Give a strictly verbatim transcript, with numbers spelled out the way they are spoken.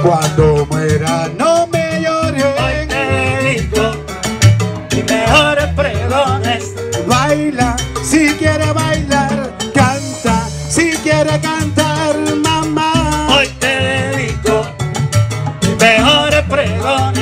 Cuando muera no me llores. Hoy te dedico mis mejores pregones. Baila si quiere bailar, canta si quiere cantar, mamá. Hoy te dedico mis mejores pregones.